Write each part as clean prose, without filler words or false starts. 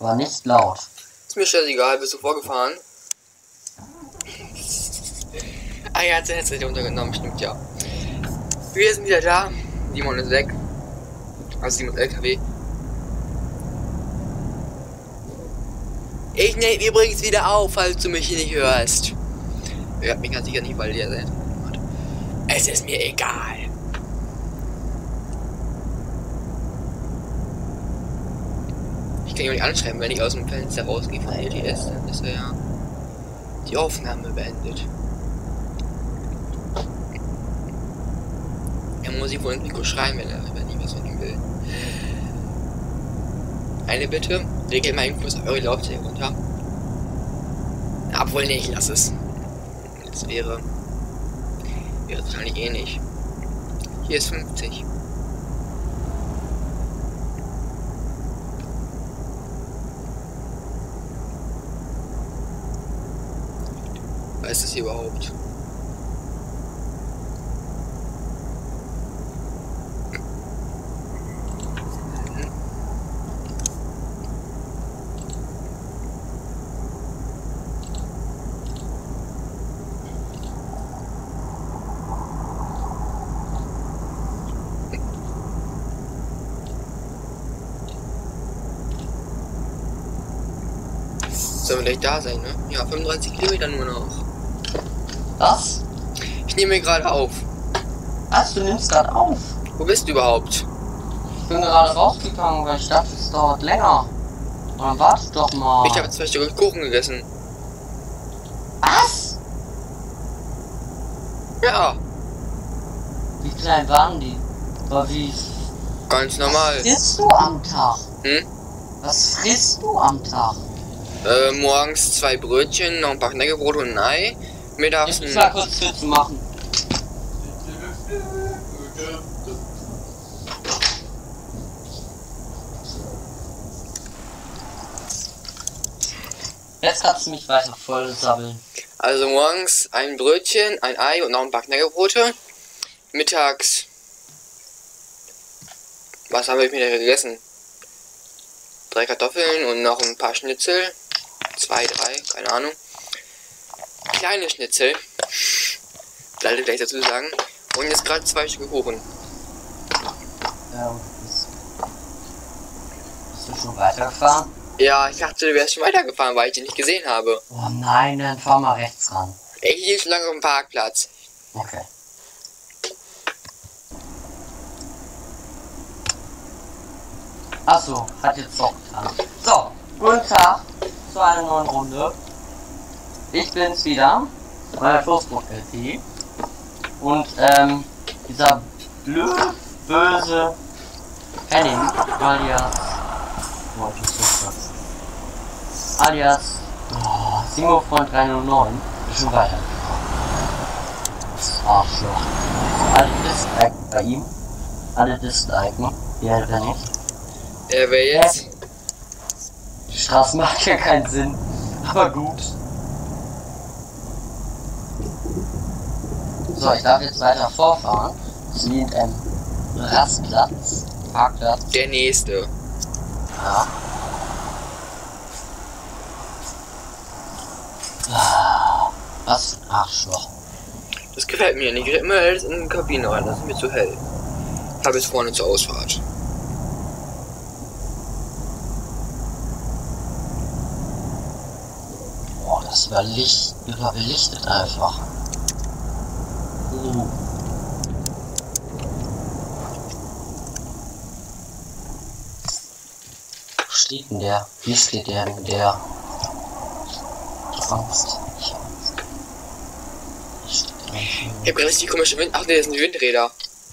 war nicht laut. Ist mir scheißegal, bist du vorgefahren? Ah ja, hat sein Headset runtergenommen, stimmt ja. Wir sind wieder da. Simon ist weg. Also Simon LKW. Ich nehme übrigens wieder auf, falls du mich nicht hörst. Er hört mich ganz sicher nicht, weil der sein hat. Es ist mir egal. Ich kann ihn nicht anschreiben, wenn ich aus dem Fenster rausgehe von LTS, dann ist ja die Aufnahme beendet. Er muss sich wohl ins Mikro schreiben, wenn ich was von ihm will. Eine Bitte, regelt mal eben kurz eure Laufzeit runter. Obwohl nicht, lass es. Das wäre wahrscheinlich eh nicht. Hier ist 50. Was ist das hier überhaupt? Sollen wir gleich da sein, ne? Ja, 35 Kilometer nur noch. Was? Ich nehme gerade auf. Was? Du nimmst gerade auf? Wo bist du überhaupt? Ich bin gerade rausgegangen, weil ich dachte, es dauert länger. Dann warte doch mal. Ich habe 2 Stück Kuchen gegessen. Was? Ja, Wie klein waren die? Aber wie ganz normal. frisst du am Tag? Hm? Was frisst du am Tag? Morgens 2 Brötchen, noch ein paar Knäckebrot und ein Ei. Mittags Ich muss mal kurz Tür zu machen. Jetzt kannst du mich weiter voll sabbeln. Also morgens ein Brötchen, ein Ei und noch ein paar Knäckebrote. Mittags. Was habe ich mir da gegessen? 3 Kartoffeln und noch ein paar Schnitzel. 2, 3, keine Ahnung. Kleine Schnitzel. Sollte gleich dazu sagen. Und jetzt gerade 2 Stück Kuchen. Bist du schon weitergefahren? Ja, ich dachte, du wärst schon weitergefahren, weil ich dich nicht gesehen habe. Oh nein, dann fahr mal rechts ran. Ich hielt schon lange auf dem Parkplatz. Okay. Achso, hat jetzt doch getan. So, guten Tag zu einer neuen Runde. Ich bin's wieder, euer Toastbrot-LT. Und dieser blöde, böse Henning, alias Simofreund 309, ist schon weiter. Das Arschloch. Alle disliken bei ihm. Alle disliken. Wer nicht? Wer jetzt? Die Straße macht ja keinen Sinn. Aber gut. So, ich darf jetzt weiter vorfahren. Zu einem Rastplatz. Parkplatz. Der nächste. Ja. Was für ein Arschloch. Das gefällt mir nicht. Ich rede immer alles in die Kabine rein. Das ist mir zu hell. Ich habe jetzt vorne zur Ausfahrt. Boah, das überbelichtet einfach. Wo steht denn der? Wie steht der denn der? Angst. Ich hab Angst. Ich hab gerade richtig komische Wind. Ach ne, das sind die Windräder.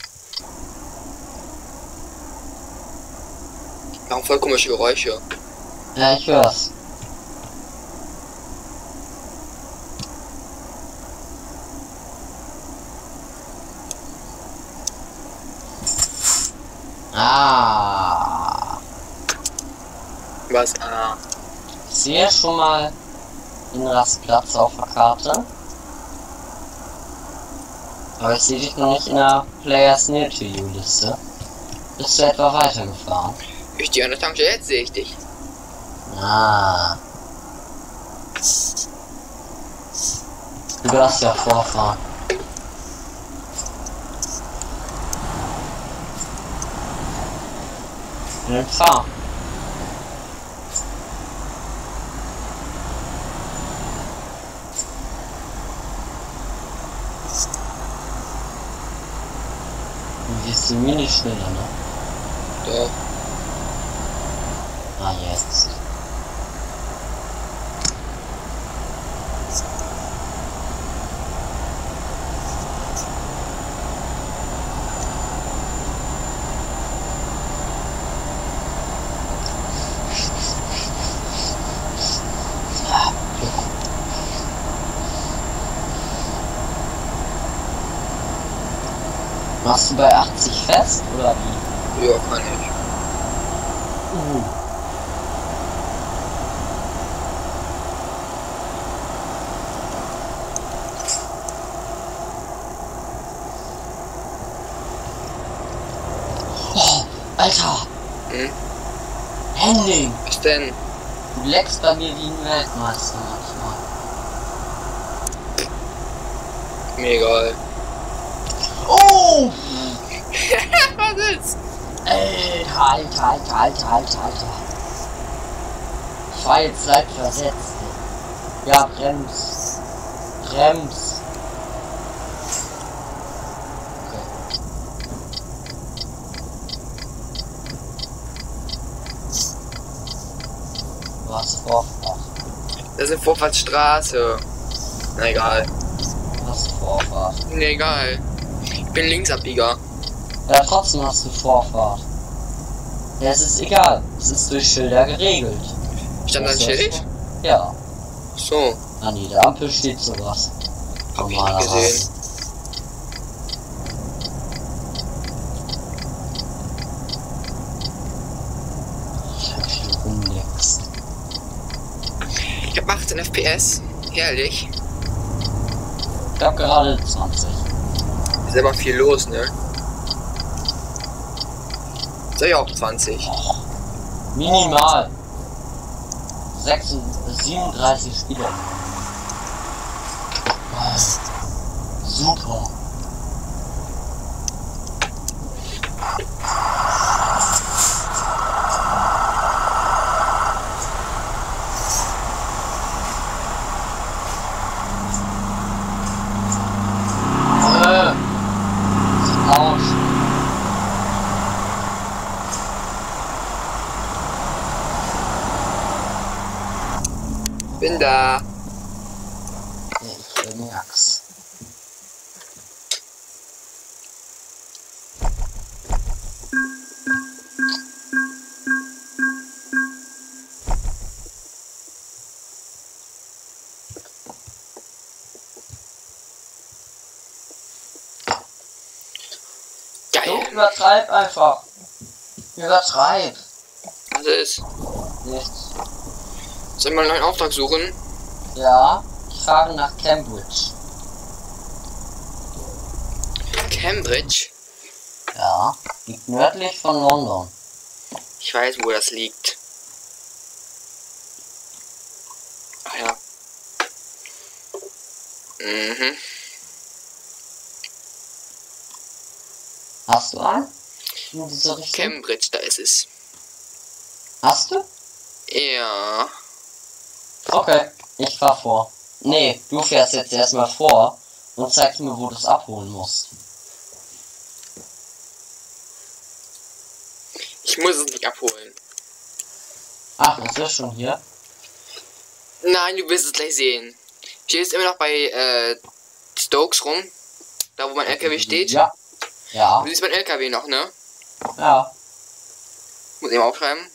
Machen voll komische Geräusche. Ja, ich hör's. Ah. Was? Ah. Ich sehe schon mal den Rastplatz auf der Karte. Aber ich sehe dich noch nicht in der Players Near to You Liste. Bist du etwa weitergefahren? Ich stehe an der Tankstelle, jetzt sehe ich dich. Ah. Du darfst ja vorfahren. Dann fahr. Du gehst die Mini schneller, ne? Doch. Ah, jetzt. Machst du bei 80 fest oder wie? Ja, kann ich. Oh, Alter! Hm? Henning! Was denn? Du leckst bei mir wie ein Weltmeister manchmal. Mir egal. Oh! Was ist? Alter. Ich war jetzt leicht versetzt. Ja, brems. Okay. Du hast Vorfahrt. Das ist eine Vorfahrtsstraße. Na egal. Du hast Vorfahrt. Mir egal. Ich bin Linksabbieger. Ja, trotzdem hast du Vorfahrt. Ja, es ist egal. Es ist durch Schilder geregelt. Stand da ein Weißt du das Schild? so? Ja. So. An jeder Ampel steht sowas. Hab ich nicht gesehen. Ich hab viel rumleckst. Ich hab 18 FPS. Herrlich. Ich hab gerade 20. Ist aber viel los, ne? Soll ich auch 20? Minimal. 37 Spieler. Super. Aus. Bin da. Ich merk's. Geil. Übertreib einfach. Übertreib. Was ist? Nichts. Soll ich mal einen neuen Auftrag suchen? Ja, ich fahre nach Cambridge. Cambridge? Ja, liegt nördlich von London. Ich weiß, wo das liegt. Ach ja. Mhm. Hast du einen? In diese Richtung? Cambridge, da ist es. Hast du? Ja. Okay, ich fahr vor. Nee, du fährst jetzt erstmal vor und zeigst mir, wo du es abholen musst. Ich muss es nicht abholen. Ach, es ist schon hier. Nein, du wirst es gleich sehen. Stehst immer noch bei Stokes rum. Da wo mein LKW steht. Ja. Ja. Du siehst mein LKW noch, ne? Ja. Muss ich mal aufschreiben.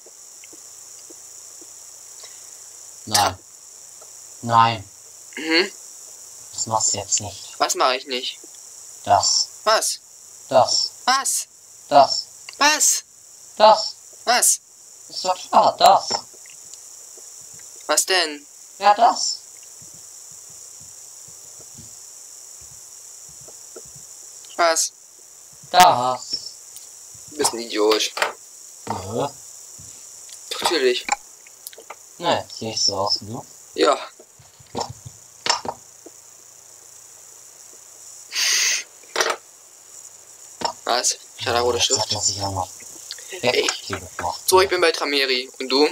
Nein. Nein, Mhm. das machst du jetzt nicht. Was mache ich nicht? Das. Was? Das. Was? Das. Was? Das. Was? Ist doch klar, das. Was denn? Ja, das. Was? Das. Du bist ein Idiot. Nö. Natürlich. Ne, sieht nicht so aus wie du. Ja. Was? Schade, rote Jetzt hat Schrift. er sich auch noch Ey. weggebracht. So, ich bin bei Trameri. Und du?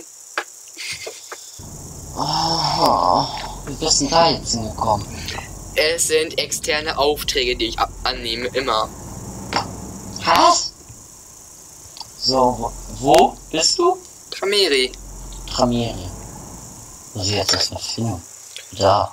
Oh, wie bist denn da jetzt hingekommen? Es sind externe Aufträge, die ich annehme, immer. Was? So, wo bist du? Trameri. Trameri. Muss ich jetzt erstmal finden. Da.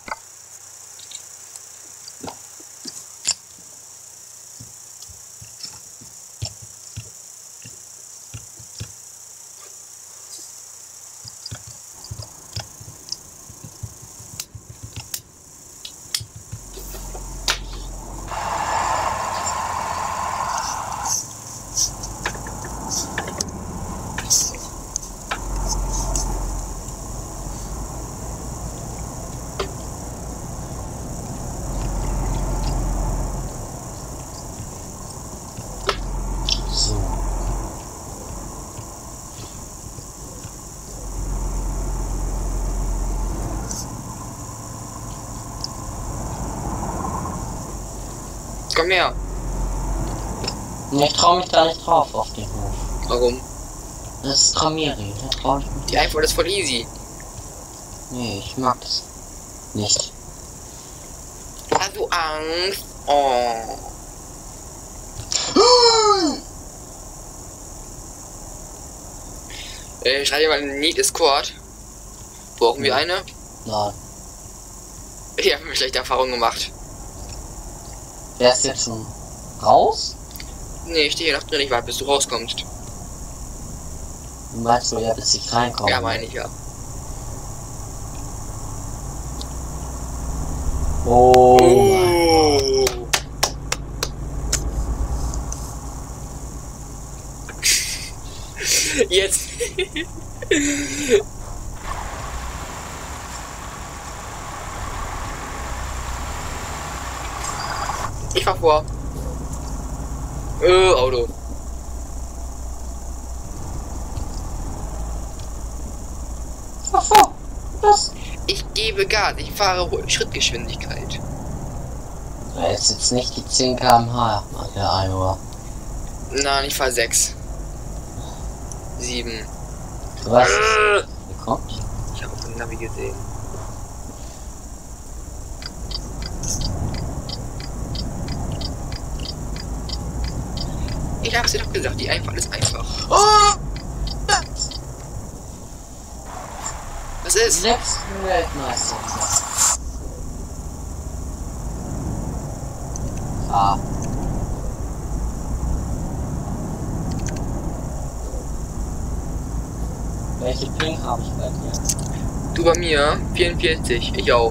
So. Komm her. Ich trau mich da nicht drauf auf den Hof. Warum? Das ist Trameri, da trau ich mich. Die Antwort ist voll easy. Nee, ich mag das nicht. Hast du Angst? Oh. Schreib dir mal in Need Discord. Brauchen wir eine? Nein. Ich habe mir schlechte Erfahrungen gemacht. Wer ist jetzt schon raus? Nee, ich stehe hier noch drin, ich warte, bis du rauskommst. Du meinst du ja, bis ich reinkomme? Ja, meine ich ja. Oh mein Gott. Jetzt. Ich fahr vor. Auto. Was? Ich gebe Gas, ich fahre Schrittgeschwindigkeit. Ja, jetzt nicht die 10 km/h an der Einuhr. Nein, ich fahre 6. 7. Du weißt, wie kommt? Ich habe auf dem Navi gesehen. Ich hab's dir doch gesagt, die Einfahrt ist einfach. Oh! Was ist? 6 Weltmeister. Ah. Welche Ping habe ich bei dir? Du bei mir? 44, ich auch.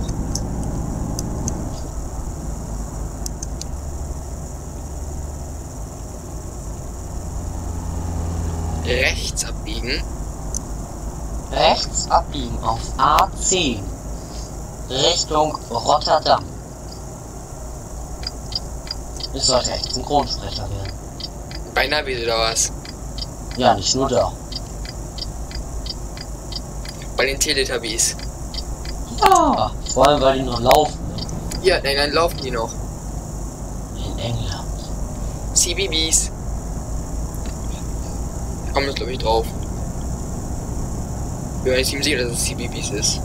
Rechts abbiegen. Rechts abbiegen auf A10 Richtung Rotterdam. Ich sollte echt Synchronsprecher werden. Bei Navi oder was? Ja, nicht nur da. Bei den Teletubbies. Ja, vor allem weil die noch laufen. Ja, in England laufen die noch. In England. CBBs. Da kommt jetzt glaube ich drauf. Ich bin mir nicht ziemlich sicher, dass es CBBs ist.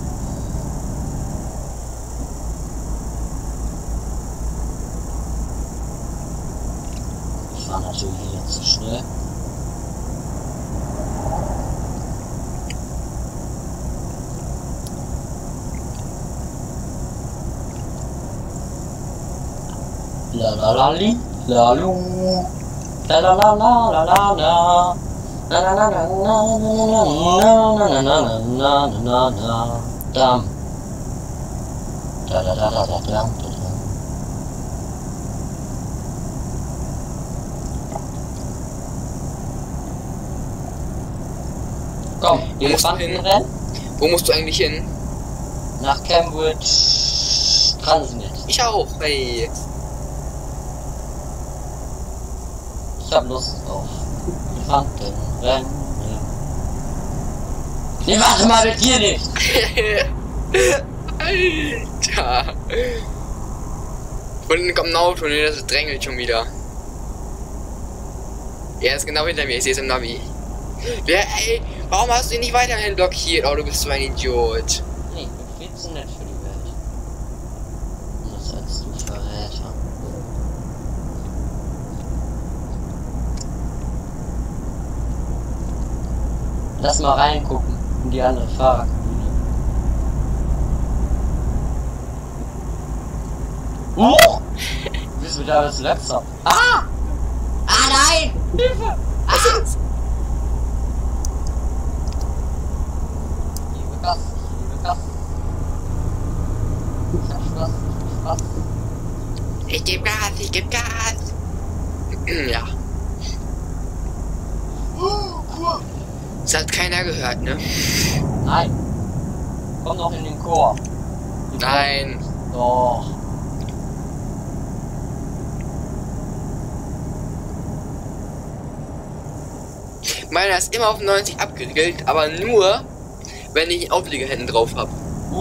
Ich war natürlich hier zu schnell. La la la li, la lu, la la la la la la la, la la la la la la la la la la, dam, da da da da da dam, da dam. Komm, Elefantenrennen Wo musst du eigentlich hin? nach Cambridge Transmit. Ich auch, hey. Ich hab Lust auf Elefantenrennen. Ich warte mal mit dir nicht. Alter. Von hinten kommt ein Auto, ne, das drängelt schon wieder. Er ist genau hinter mir, ich sehe es im Navi. Wer, ey, warum hast du ihn nicht weiterhin blockiert? Oh, du bist so ein Idiot. Nee, ich bin viel zu nett für die Welt. Was als du Verräter. Lass mal reingucken in die andere Fahrerkabine. Du bist wieder als letzter. Ah! Ah nein! Hilfe! Was ist? Ich liebe Gas, ich liebe Gas. Ich hab Spaß, ich hab Spaß. Ich geb Gas, ich geb Gas. Ja. Das hat keiner gehört, ne? Nein. Komm noch in den Chor. Nein. Doch. Meiner ist immer auf 90 abgeriegelt, aber nur, wenn ich einen Auflieger hinten drauf habe.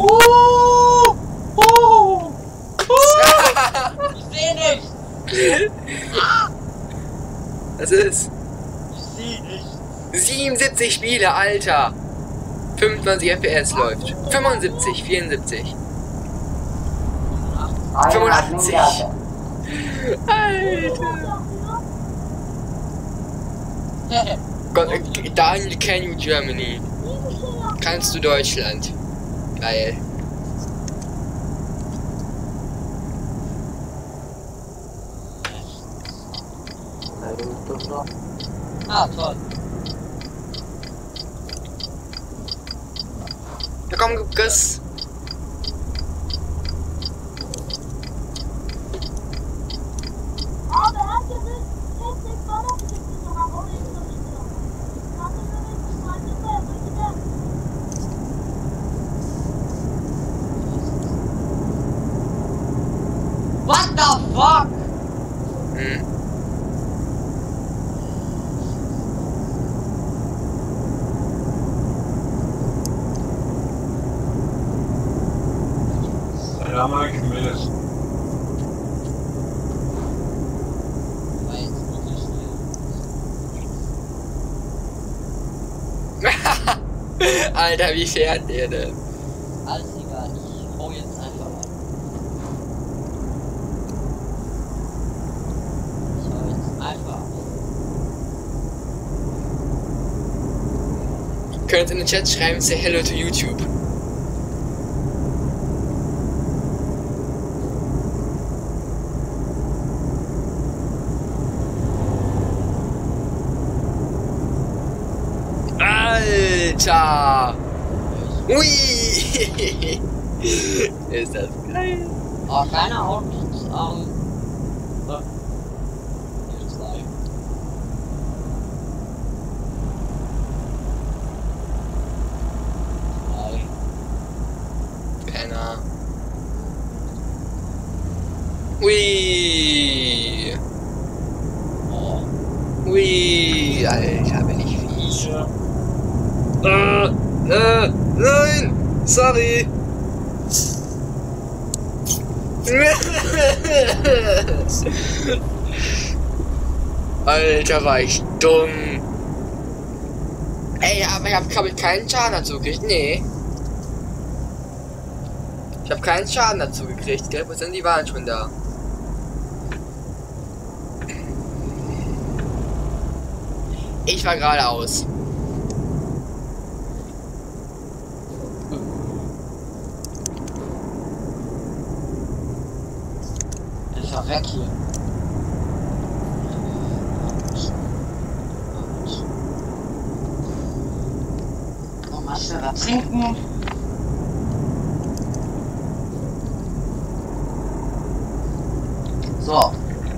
Ich seh nicht. Was ist? Ich seh nicht. 77 Spiele, Alter. 25 FPS läuft. 75, 74. 85. Alter. Gott, Daniel, can you Germany? Kannst du Deutschland? Geil. Ah, toll. Ja, komm, Chris. What the fuck? Hm. Ja, mal gemeldet. War jetzt wirklich schnell. Alter, wie fährt der denn? Alles egal, ich hau jetzt einfach ab. Ich hau jetzt einfach ab. Könnt in den Chat schreiben, say hello to YouTube. Alter! Ui! Ist das geil? Oh, kleine Autos, hier zwei. Penner. Ui! Oh. Ui! Alter, bin ich fies. Nein! Sorry! Alter, war ich dumm! Ey, aber ich hab, glaube ich, keinen Schaden dazu gekriegt. Nee. Ich habe keinen Schaden dazu gekriegt, gell? Wo sind die waren schon da? Ich war geradeaus. Ich fahr weg hier. Komm mal schnell was trinken. So.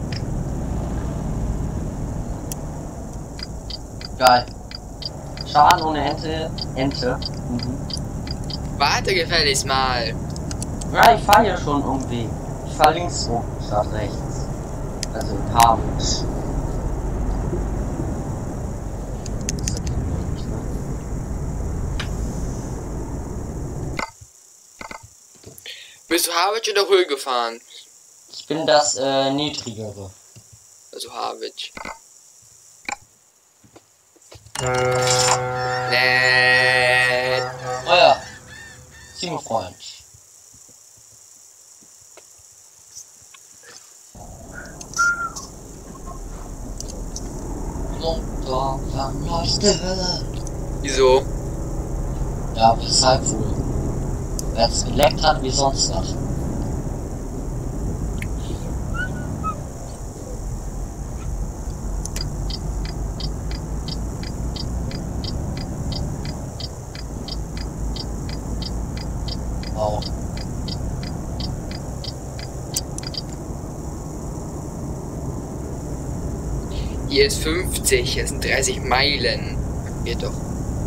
Geil. Schaden ohne Ente. Warte gefälligst mal. Ja, ich fahr ja schon irgendwie. Ich fahr links rum, statt rechts. Also Harwich. Bist du Harwich oder Hull gefahren? Ich bin das niedrigere. Also Harwich. Nee. Oh ja. Teamfreund. Motor verleuchtet. Wieso? Ja, weshalb wohl? Weil es geleckt hat wie sonst was. Wow. Hier ist 50, hier sind 30 Meilen. Geht doch.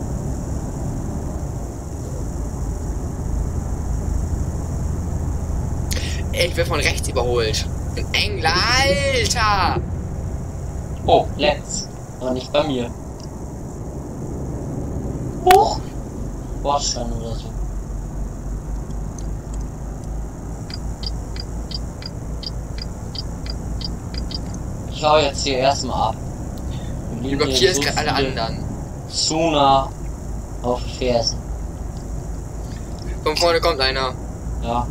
Ich werde von rechts überholt. Ein Engler, Alter! Oh, let's. Aber nicht bei mir. Hoch! Bordstein oder so. Ich hau jetzt hier erstmal ab. Du blockierst gerade alle anderen. Zu nah auf die Fersen. Von vorne kommt einer. Ja.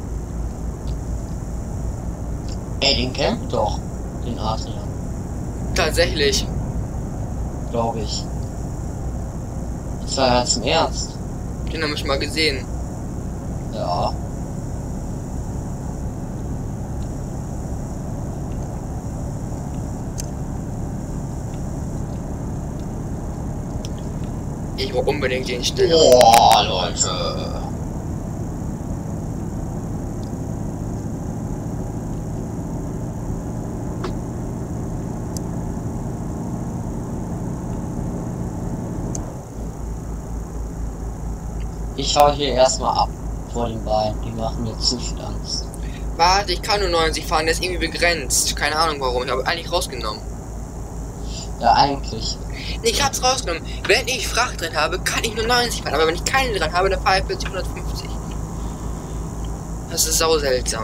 Ey, den kennt doch. Den Adrian. Tatsächlich. Glaube ich. Das war ja zum Ernst. Den haben wir schon mal gesehen. Ja. Ich brauche unbedingt den Stiller. Boah, Leute. Ich hau hier erstmal ab vor den beiden. Die machen mir zu viel Angst. Warte, ich kann nur 90 fahren, der ist irgendwie begrenzt. Keine Ahnung warum. Ich habe eigentlich rausgenommen. Ja, eigentlich. Nee, ich hab's rausgenommen. Wenn ich Fracht drin habe, kann ich nur 90 fahren. Aber wenn ich keine dran habe, dann fahre ich plötzlich 150. Das ist sau seltsam.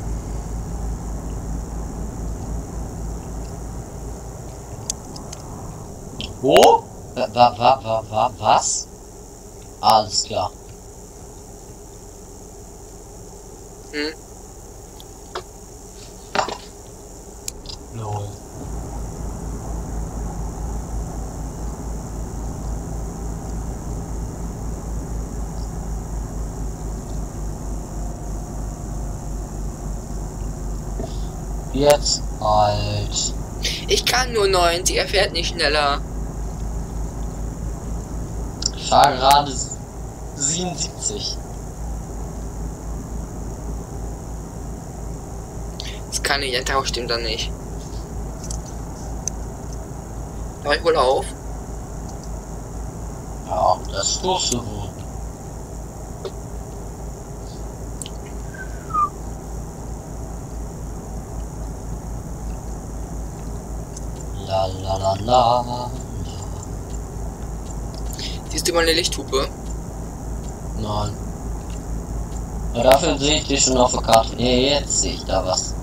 Wo? Was? Alles klar. Hm? Lol. Jetzt halt. Ich kann nur 90, er fährt nicht schneller. Ich fahre gerade 77. Das kann nicht, ein Tausch stimmt dann nicht. Hör ich wohl auf? Ja, das tust du wohl. La la la la. Siehst du mal eine Lichthupe? Nein. Ja, dafür sehe ich die schon auf der Karte. Ja, jetzt sehe ich da was.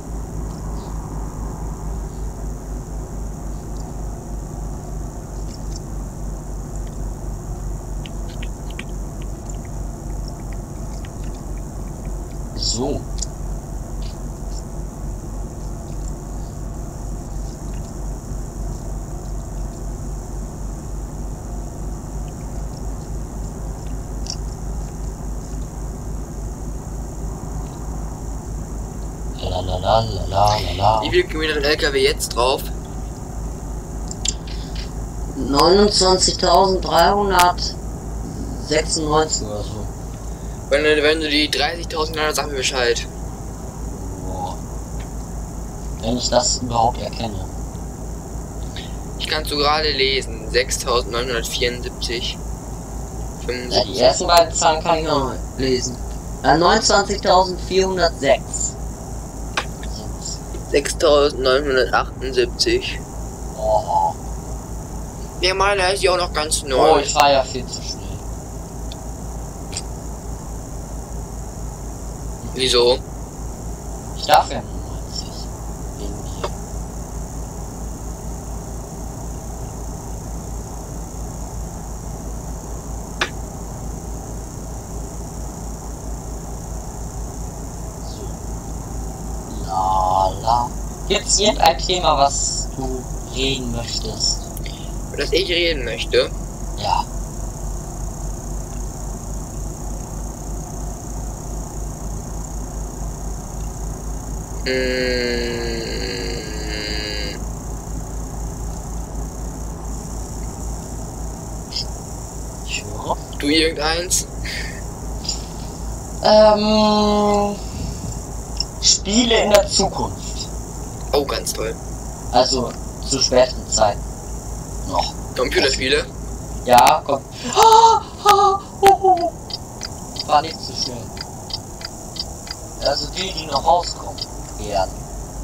So. Wie viel Kilometer hat der LKW jetzt drauf? 29.396 oder so. Wenn du die 30.000 hast, sag mir Bescheid. Boah. Wenn ich das überhaupt erkenne. Ich kann es so gerade lesen. 6.974. Ja, die ersten beiden Zahlen kann ich noch mal lesen. 29.406. 6.978. Oh. Ja, meiner ist ja auch noch ganz Oh, neu. ich war ja viel zu schnell. Wieso? darf ja nur 90. Wegen dir. So. Lala. Gibt's irgendein Thema, was du reden möchtest? Über das ich reden möchte? Ja. Ich höre. Du irgendeins? Spiele in der Zukunft. Oh, ganz toll. Also zu späteren Zeiten. Noch. Computerspiele? Ja, komm. War nicht zu schnell. Also die noch rauskommen werden.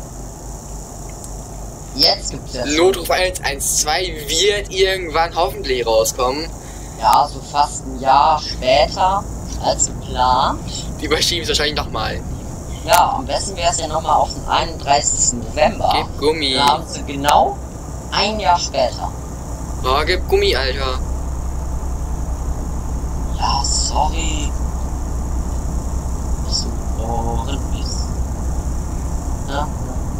Jetzt gibt's ja schon, Notruf 112 wird irgendwann hoffentlich rauskommen. ja, so fast ein Jahr später als geplant. Die überschieben es wahrscheinlich nochmal. Ja, am besten wäre es ja nochmal auf den 31. November. Gib Gummi. Da haben sie genau ein Jahr später. Oh, gib Gummi, Alter. Ja, sorry. Dass du geboren bist. Ja.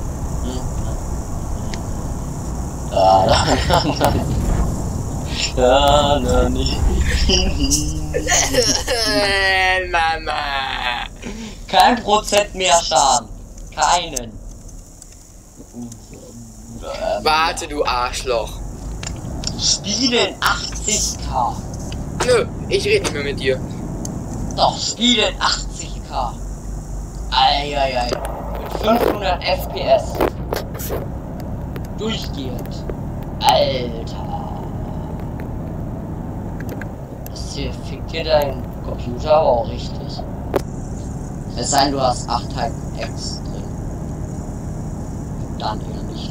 Mama. Kein Prozent mehr Schaden. Keinen. Warte, du Arschloch. Spielen 80k. Nö, ich rede nicht mehr mit dir. Doch, spielen 80k. Eieiei. Mit 500 FPS. Durchgehend. Alter. Das hier fickt dir dein Computer aber auch richtig. Es sei denn, du hast 8 Type X drin. Dann eher nicht.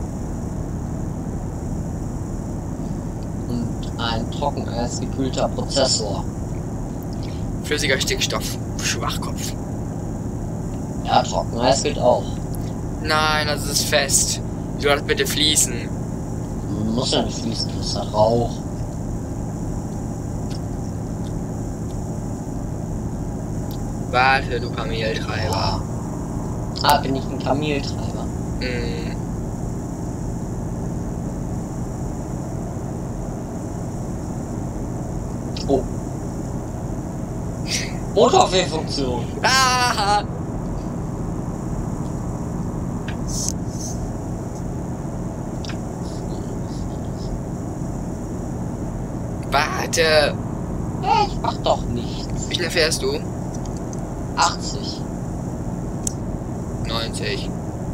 Und ein trockeneis gekühlter Prozessor. Flüssiger Stickstoff. Schwachkopf. Ja, Trockeneis geht auch. Nein, das ist fest. Du sollst bitte fließen. Muss ja nicht fließen, das ist ja Rauch. Warte, du Kameltreiber. Ah, bin ich ein Kameltreiber. Hm. Oh. Motorfehlfunktion. Ah! Warte! Hey, ich mach doch nichts. Wie schnell fährst du? 80. 90.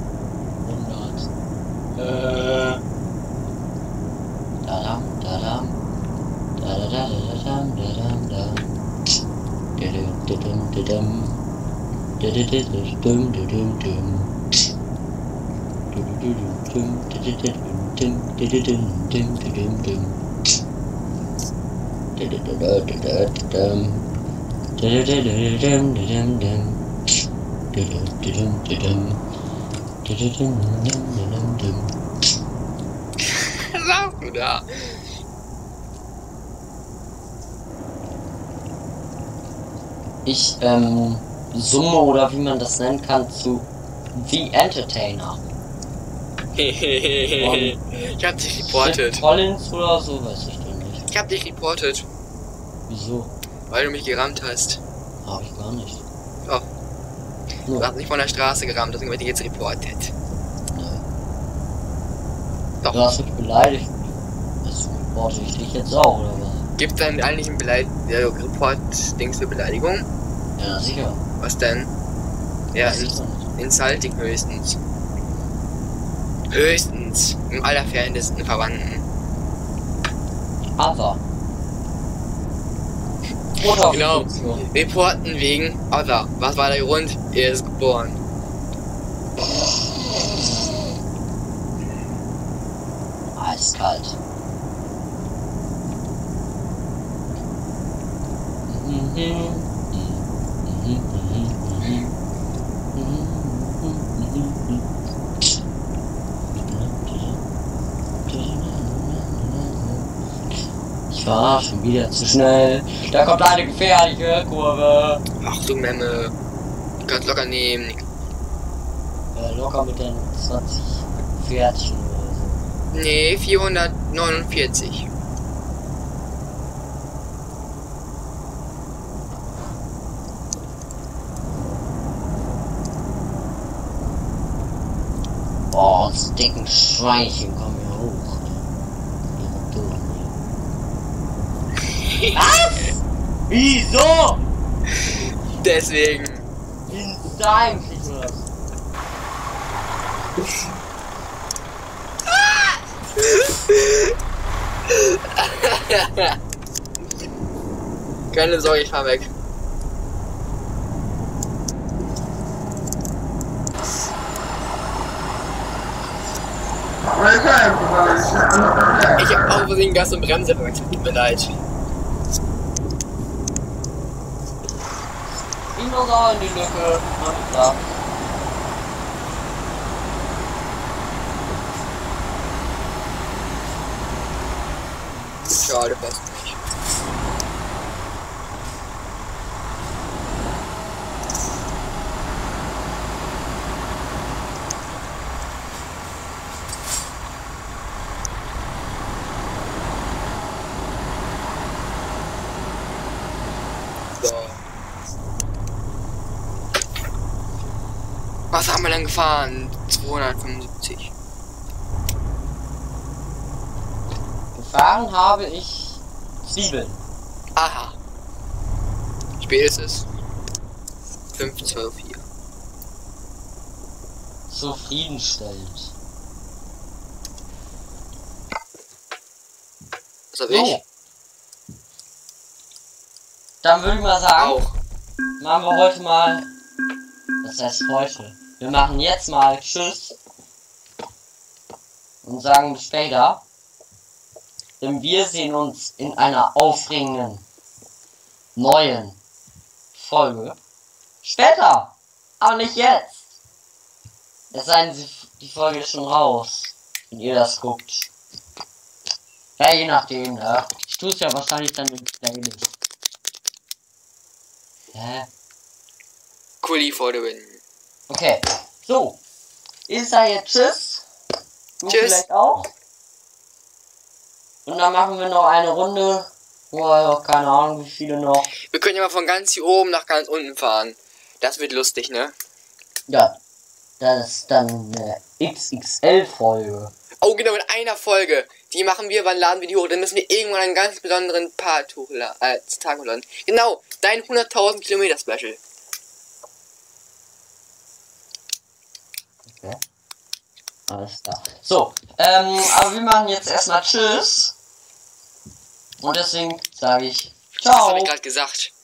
100. Dadam, dadam. Dadadadadadam, dadam, dadam. Didum, didum. Didididum, didum, dum. Didididum, didididum, didididum, didididum, dum. Didididum, didididum, didididum, dum. Didididum, didum. Didididum, didididum, dum. Was sagst du da? Ich summe oder wie man das nennen kann zu The Entertainer. Ich hab dich reportet. Phil Collins oder so, weiß ich denn nicht. Ich hab dich reportet, Wieso? weil du mich gerammt hast. Hab ich gar nicht. Doch. Du Nur. hast mich von der Straße gerammt, deswegen werde ich jetzt reportet. Doch. Du hast mich beleidigt. Das reporte ich dich jetzt auch, oder was? Gibt dann eigentlich einen Report-Dings für Beleidigung? Ja, sicher. Was denn? Ja, Weiß ich doch nicht. Insulting höchstens. Höchstens. Im allerfernsten Verwandten. Aber. Genau. Motorfunktion. Reporten wegen Other. Was war der Grund? Er ist geboren. Eiskalt. war schon wieder zu schnell. Da kommt eine gefährliche Kurve. Ach du Memme. Du kannst locker nehmen. Locker mit den 20 Pferdchen oder so. Nee, 449. Oh, das dicken Schweinchen kommen hier hoch. Was? Wieso? Deswegen. In deinem Krieg. Keine Sorge, ich fahr weg. Ich hab auch Versehen Gas und Bremse verwechselt, tut mir leid. Dinosaurier in die Lücke. Na klar. Schade, passt nicht. So. Was haben wir denn gefahren? 275. Gefahren habe ich Zwiebeln. Aha. Wie spät ist es? 5:12 hier. Zufriedenstellend. Was hab ich? Dann würde ich mal sagen, Auch. machen wir heute mal. Das heißt heute. Wir machen jetzt mal Tschüss. Und sagen bis später. Denn wir sehen uns in einer aufregenden neuen Folge später. Aber nicht jetzt. Es sei denn, die Folge ist schon raus. Wenn ihr das guckt. Ja, je nachdem, ne? Ich tue es ja wahrscheinlich dann in Playlist. Hä? Cooli for the win. Okay. So. Ich sage jetzt Tschüss. Du Tschüss. vielleicht auch. Und dann machen wir noch eine Runde. Oh, keine Ahnung, wie viele noch. Wir können ja mal von ganz hier oben nach ganz unten fahren. Das wird lustig, ne? Ja. Das ist dann eine XXL-Folge. Oh, genau, in einer Folge. Die machen wir, wann laden wir die hoch? Dann müssen wir irgendwann einen ganz besonderen Part Tag hochladen. Genau, dein 100.000 Kilometer Special. Okay. Alles klar. So, aber wir machen jetzt erstmal Tschüss. Und deswegen sage ich Was Ciao. habe ich gerade gesagt?